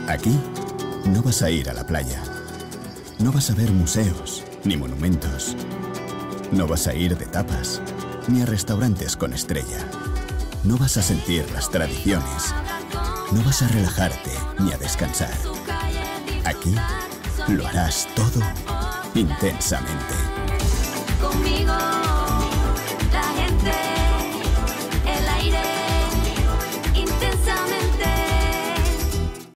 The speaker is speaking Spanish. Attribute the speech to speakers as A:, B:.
A: Aquí no vas a ir a la playa. No vas a ver museos ni monumentos. No vas a ir de tapas ni a restaurantes con estrella. No vas a sentir las tradiciones. No vas a relajarte ni a descansar. Aquí lo harás todo intensamente.
B: Conmigo.